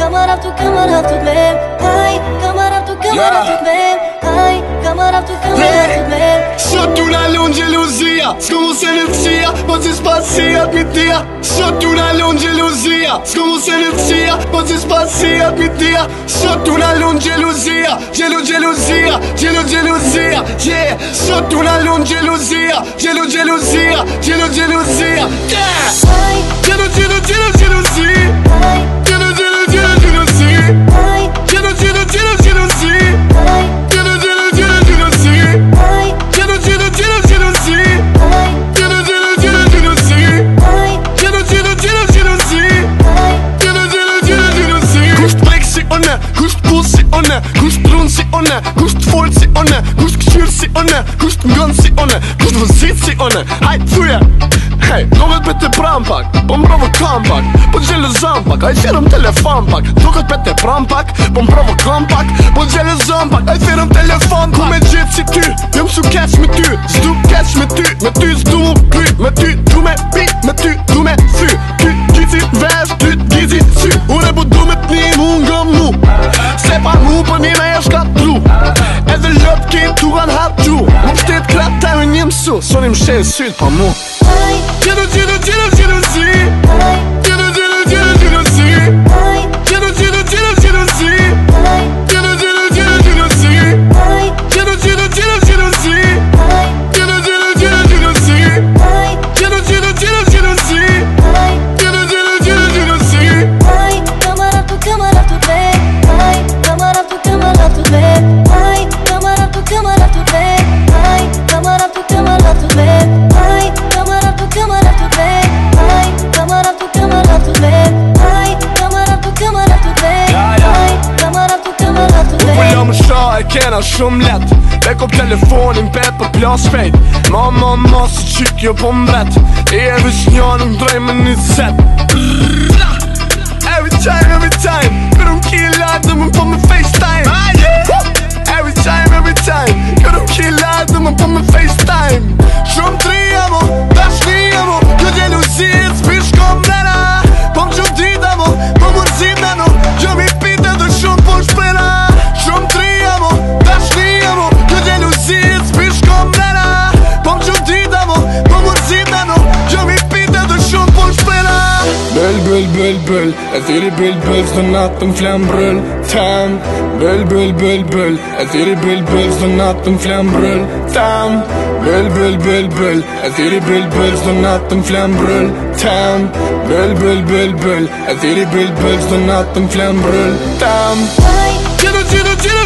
camarade tout de même. Aïe, camarade tout de même. Aïe, camarade tout de même. Sotto una gelosia, come se ne sia, ma si spazia mi dia. Sotto una gelosia, come se ne sia, ma si spazia mi dia. Sotto una gelosia, gelosia, yeah. Sotto una gelosia, gelosia, yeah. Gust pussy onne, gust brunsi onne, gust folsi onne, gust kyrsi onne, gust ngonsi onne, gust vositsi onne. Aj, thuja! Hej, något bättre brampak, bom bravo comeback, po gjellë zampak, aj firëm telefonpak. Duket bättre brampak, bom bravo comeback, po gjellë zampak, aj firëm telefonpak. Ku me gjithë si ty, jëm su catch me ty, s'du catch me ty s'du mu py, me ty du me pi, me ty du me sy. Ty gizi vesh, ty gizi sy, ure bu du me t'ni mu nga mu. Se pa mu për një me e shkatru, edhe lëp kim tu kan hapju. Mu pështet krat të me një mësu, soni më shenë syt pa mu. Kena shumë let, e kop telefonin bet për plas shpejt. Ma si qyk jo po mbet, e vish njën më droj me një set. Every time, kërëm killa dhe më po me FaceTime. Every time, kërëm killa dhe më po me FaceTime. Shumë trija mo, dashnia mo, kjo gjeluzit s'pish kom nena. Po më shumë dita mo, po mërzit neno, gjë mi pite dhe shumë po shpena. Shumë trija mo, dashnia mo, kjo gjeluzit s'pish kom nena. Po më shumë dita mo, po mërzit neno, gjë mi pite dhe shumë po shpena. Bëll, e thiri bëll, s'do natën flam brëll, tam. Bëll, e thiri bëll, s'do natën flam brëll, tam. Bëll, e thiri bëll, s'do natën flam brëll, tam. Bëll, e thiri bëll, s'do natën flam brëll, tam.